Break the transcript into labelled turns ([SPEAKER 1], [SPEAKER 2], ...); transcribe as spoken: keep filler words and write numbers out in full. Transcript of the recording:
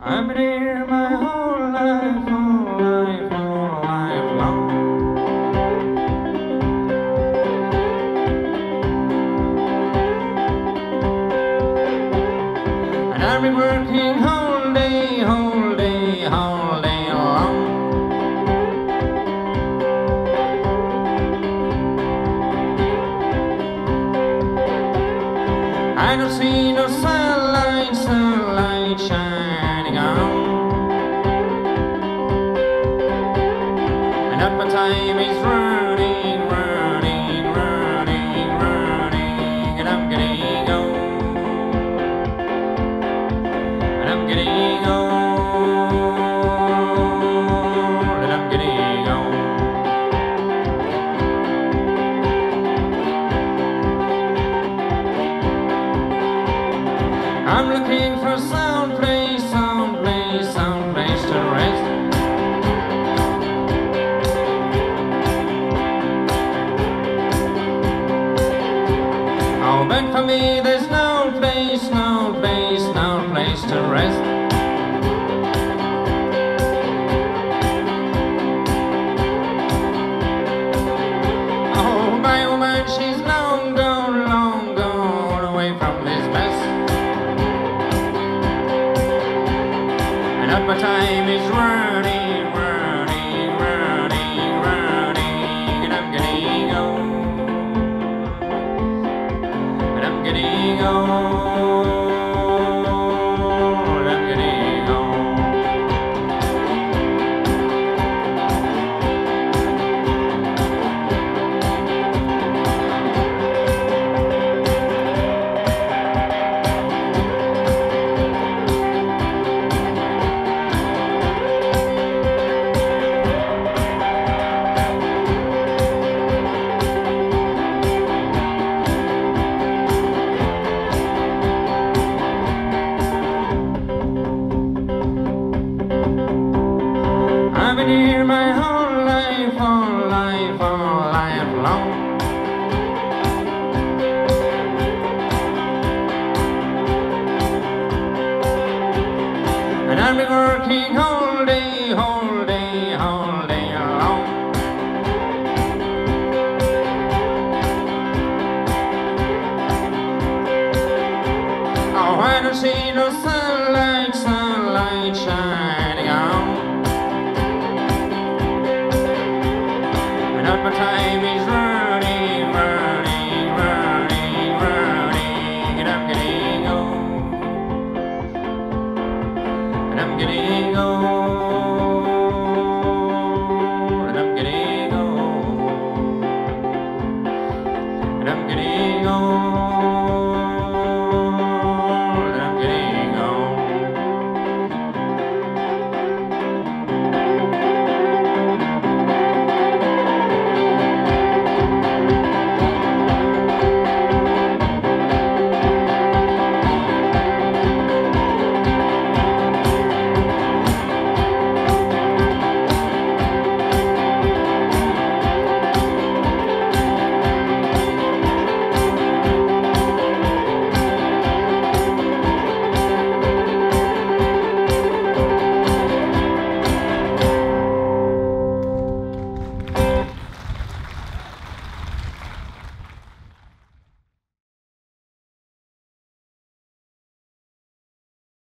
[SPEAKER 1] I've been here my whole life, whole life, whole life long. And I've been working whole day, whole day, whole day long. I don't see no sunlight, sunlight shining on. And up my time is running, running, running, running. And I'm getting old. And I'm getting old. And I'm getting old. I'm looking for some place, some place, some place to rest. Oh, but for me there's no place, no place, no place to rest. Oh, my woman, she's long gone, long gone away from this mess. And my time is running, running, running, running. And I'm getting old. And I'm getting old. I'm getting old. I've been here my whole life, whole life, whole life long. And I've been working whole day, whole day, whole day long. Oh, I don't see no sunlight, sunlight shining on. And my time is running, running, running, running. And I'm getting old. And I'm getting old. And I'm getting old. And I'm getting old.